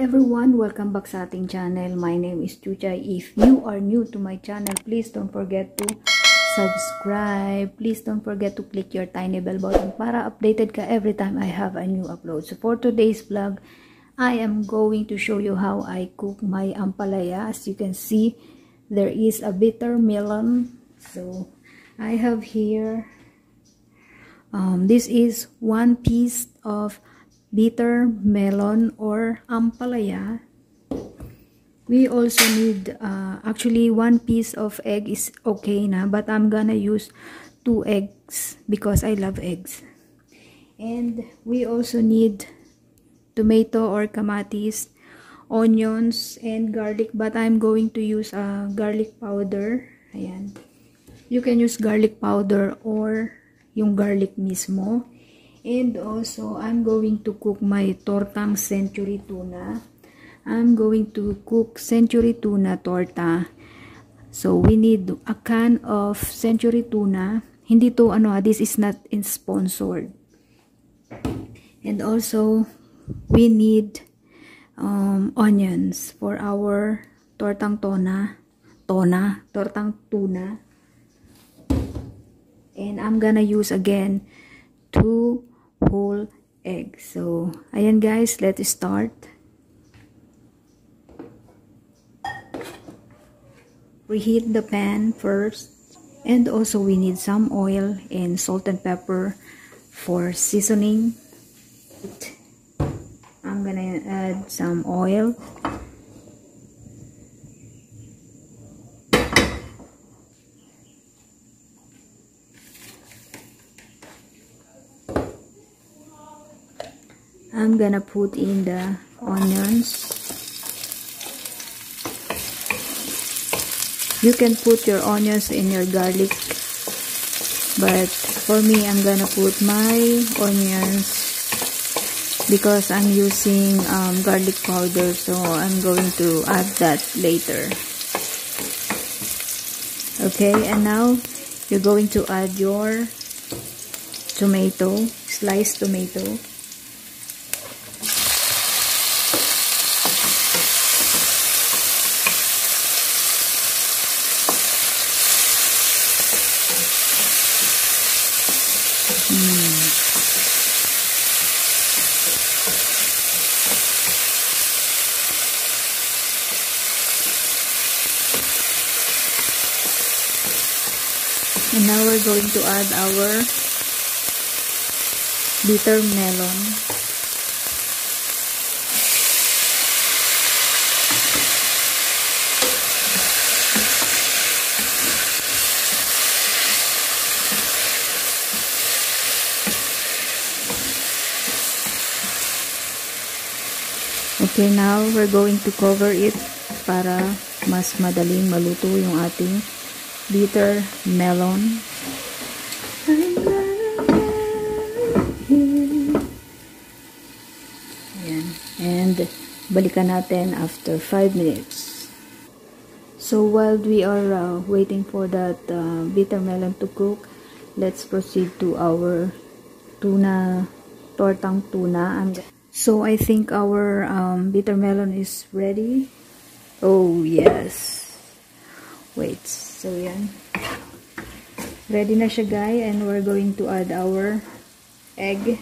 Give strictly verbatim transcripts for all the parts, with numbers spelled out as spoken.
everyone, welcome back sa ating channel. My name is Chuchay. If you are new to my channel, please don't forget to subscribe. Please don't forget to click your tiny bell button para updated ka every time I have a new upload. So for today's vlog, I am going to show you how I cook my ampalaya. As you can see, there is a bitter melon. So I have here, um, this is one piece of bitter melon or ampalaya. We also need uh, actually one piece of egg is okay na, but I'm gonna use two eggs because I love eggs. And we also need tomato or kamatis, onions, and garlic, but I'm going to use a uh, garlic powder. Ayan. You can use garlic powder or yung garlic mismo. And also, I'm going to cook my tortang century tuna. I'm going to cook century tuna torta. So, we need a can of century tuna. Hindi to, ano, this is not in sponsored. And also, we need um, onions for our tortang tona. Tona. Tortang tuna. And I'm gonna use again two whole egg. So ayan guys, let's start. Reheat the pan first, and also we need some oil and salt and pepper for seasoning. I'm gonna add some oil. I'm gonna put in the onions. You can put your onions in your garlic, but for me, I'm gonna put my onions because I'm using um, garlic powder, so I'm going to add that later. Okay, and now you're going to add your tomato, sliced tomato. Hmm. And now we're going to add our bitter melon. Okay, now we're going to cover it para mas madaling maluto yung ating bitter melon. Ayan. And balikan natin after five minutes. So while we are uh, waiting for that uh, bitter melon to cook, let's proceed to our tuna, tortang tuna. I'm So I think our um, bitter melon is ready. Oh yes. Wait. So yan. Ready na siya guys, and we're going to add our egg.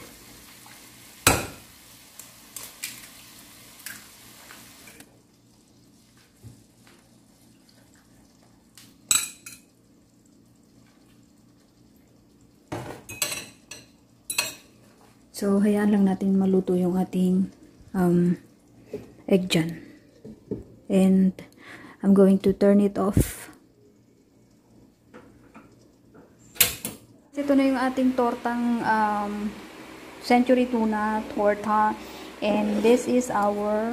So, hayaan lang natin maluto yung ating um, egg dyan. And, I'm going to turn it off. Ito na yung ating tortang um, century tuna torta. And, this is our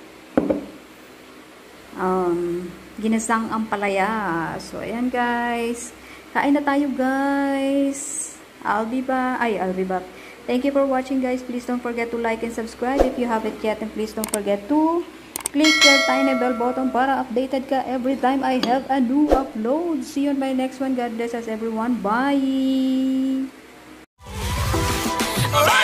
um, ginasang ampalaya. So, ayan guys. Kain na tayo guys. I'll be back. Ay, I'll be back. Thank you for watching guys. Please don't forget to like and subscribe if you haven't yet, and please don't forget to click your tiny bell button para updated ka every time I have a new upload. See you on my next one. God bless us everyone. Bye!